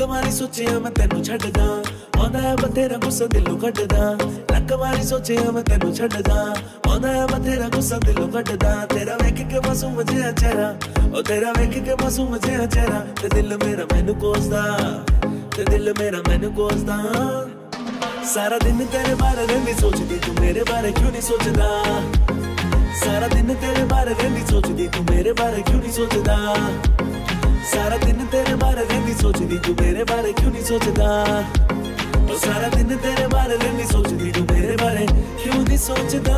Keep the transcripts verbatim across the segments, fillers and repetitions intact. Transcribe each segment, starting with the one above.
वारी सोचिया मैं तेनू छड्डदा, आउंदा है बथेरा गुस्सा दिलों कड्डदा। लक वारी सोचिया मैं तेनू छड्डदा, आउंदा है बथेरा गुस्सा दिलों कड्डदा। तेरा वेख के मासूम जिहा चेहरा, ओ तेरा वेख के मासूम जिहा चेहरा, ते दिल मेरा मैनू कोसदा, ते दिल मेरा मैनू कोसदा। सारा दिन तेरे बारे रहिंदी सोचदी, तू मेरे बारे क्यों नहीं सोचदा। सारा दिन तेरे बारे रहिंदी सोचदी, तू मेरे बारे क्यों नहीं सोचदा। सारा दिन तेरे बारे रहिंदी सोचदी, तू मेरे बारे क्यों नहीं सोचदा। ओ सारा दिन तेरे बारे रहिंदी सोचदी, तू मेरे बारे क्यों नहीं सोचदा।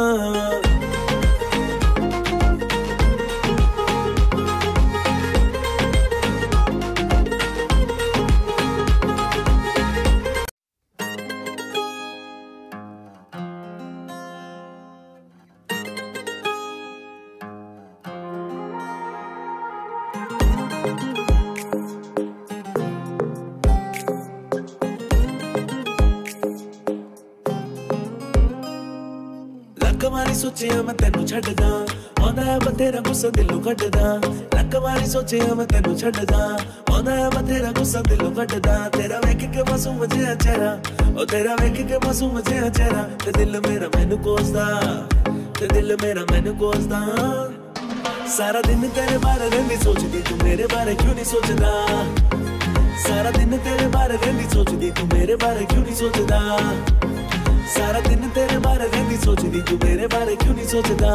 लक वारी सोचिया मैं तेनू छड्डदा, आउंदा है बथेरा गुस्सा दिलों कड्डदा। लक वारी सोचिया मैं तेनू छड्डदा, आउंदा है बथेरा गुस्सा दिलों कड्डदा। तेरा वेख के मासूम जिहा चेहरा, ओ तेरा वेख के मासूम जिहा चेहरा, ते दिल मेरा मैनू कोसदा, ते दिल मेरा मैनू कोसदा। सारा दिन तेरे बारे रहिंदी सोचदी, तू मेरे बारे क्यों नहीं सोचदा। सारा दिन तेरे बारे रहिंदी सोचदी, तू मेरे बारे क्यों नहीं सोचदा। सारा दिन तेरे बारे रहिंदी सोचदी, तू मेरे बारे क्यों नहीं सोचदा।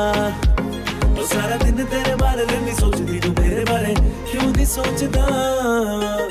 ओ सारा दिन तेरे बारे रहिंदी सोचदी, तू मेरे बारे क्यों नहीं सोचदा।